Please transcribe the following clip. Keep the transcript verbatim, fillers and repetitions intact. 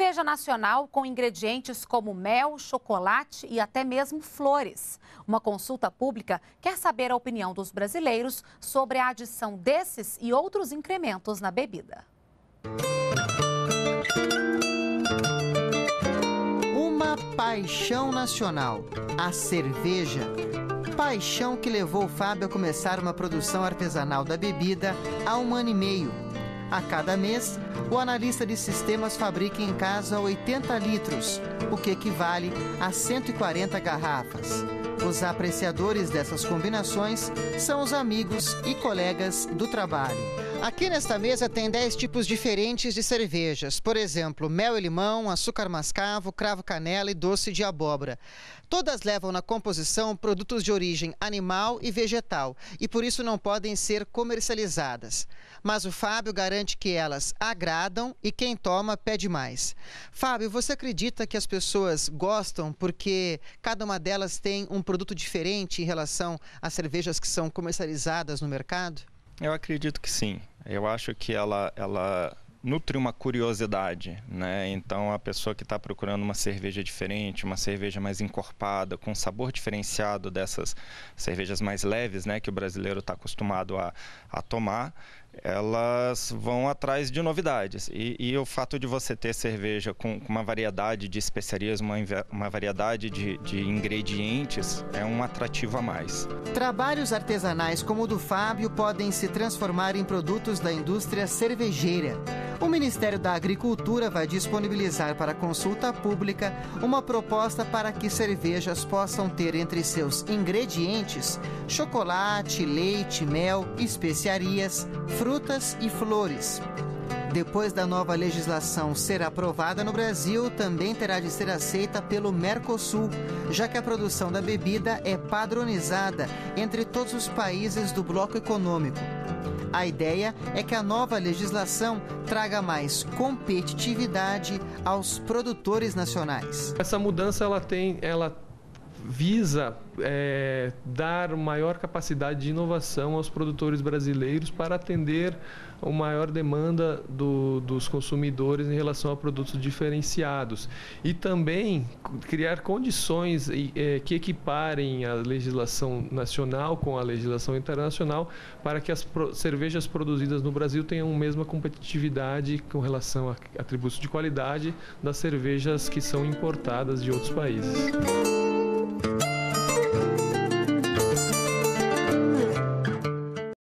Cerveja nacional com ingredientes como mel, chocolate e até mesmo flores. Uma consulta pública quer saber a opinião dos brasileiros sobre a adição desses e outros incrementos na bebida. Uma paixão nacional, a cerveja. Paixão que levou o Fábio a começar uma produção artesanal da bebida há um ano e meio. A cada mês, o analista de sistemas fabrica em casa oitenta litros, o que equivale a cento e quarenta garrafas. Os apreciadores dessas combinações são os amigos e colegas do trabalho. Aqui nesta mesa tem dez tipos diferentes de cervejas. Por exemplo, mel e limão, açúcar mascavo, cravo canela e doce de abóbora. Todas levam na composição produtos de origem animal e vegetal e por isso não podem ser comercializadas. Mas o Fábio garante que elas agradam e quem toma pede mais. Fábio, você acredita que as pessoas gostam porque cada uma delas tem um produto diferente em relação às cervejas que são comercializadas no mercado? Eu acredito que sim. Eu acho que ela, ela nutre uma curiosidade, né? Então, a pessoa que está procurando uma cerveja diferente, uma cerveja mais encorpada, com sabor diferenciado dessas cervejas mais leves, né, que o brasileiro está acostumado a, a tomar, elas vão atrás de novidades. E, e o fato de você ter cerveja com, com uma variedade de especiarias, uma, uma variedade de, de ingredientes, é um atrativo a mais. Trabalhos artesanais como o do Fábio podem se transformar em produtos da indústria cervejeira. O Ministério da Agricultura vai disponibilizar para consulta pública uma proposta para que cervejas possam ter entre seus ingredientes chocolate, leite, mel, especiarias, frutas e flores. Depois da nova legislação ser aprovada no Brasil, também terá de ser aceita pelo Mercosul, já que a produção da bebida é padronizada entre todos os países do bloco econômico. A ideia é que a nova legislação traga mais competitividade aos produtores nacionais. Essa mudança ela tem, ela visa é, dar maior capacidade de inovação aos produtores brasileiros para atender a maior demanda do, dos consumidores em relação a produtos diferenciados e também criar condições é, que equiparem a legislação nacional com a legislação internacional para que as pro, cervejas produzidas no Brasil tenham a mesma competitividade com relação a atributos de qualidade das cervejas que são importadas de outros países.